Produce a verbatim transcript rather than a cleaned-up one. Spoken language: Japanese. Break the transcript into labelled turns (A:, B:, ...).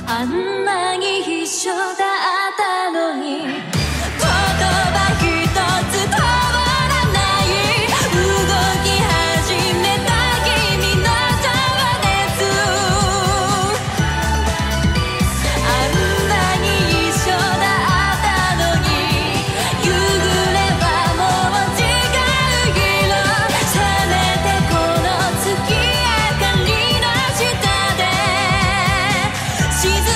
A: あんなに一緒だったのに、言葉一つ通らない、動き始めた君の情熱、あんなに一緒だったのに、夕暮れはもう違う色、せめてこの月明かりの下で静